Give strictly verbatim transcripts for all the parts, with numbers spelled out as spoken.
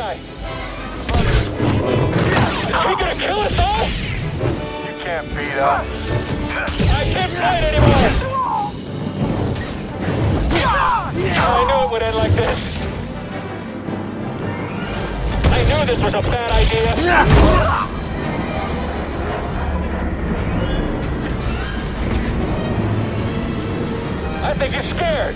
Jedi. Is she gonna kill us all? You can't beat us. I can't fight anymore! I knew it would end like this. I knew this was a bad idea. I think he's scared.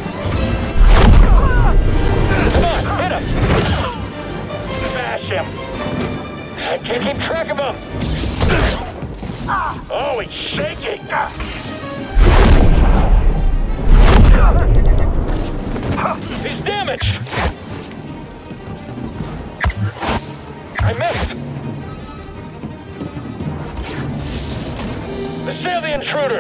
Come on, hit him! Smash him! I can't keep track of him! Oh, he's shaking! He's damaged! I missed! Assail the intruder!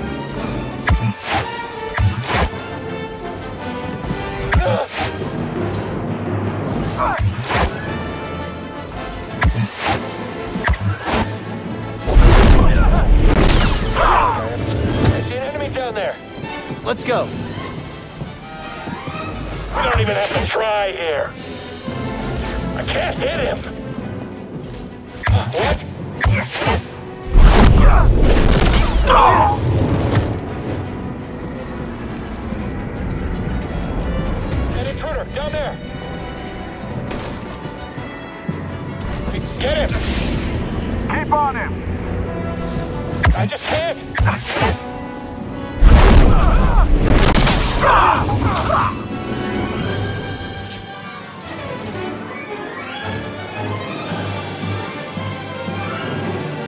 Let's go. We don't even have to try here. I can't hit him. What? That intruder, down there. Get him. Keep on him. I just can't.